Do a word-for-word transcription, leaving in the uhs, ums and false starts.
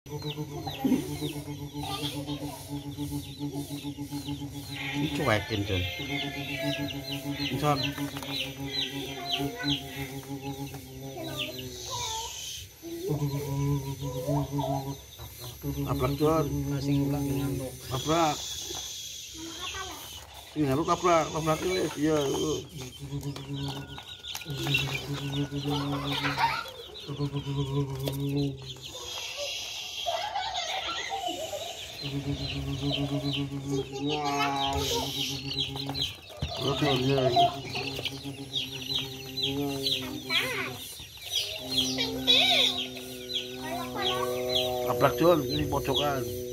Cuekin tuh. Misal Aprak tuh Masing ulang ngambok. aprak ini harus aprak aprak ini ya aprak tuh ini pojokan.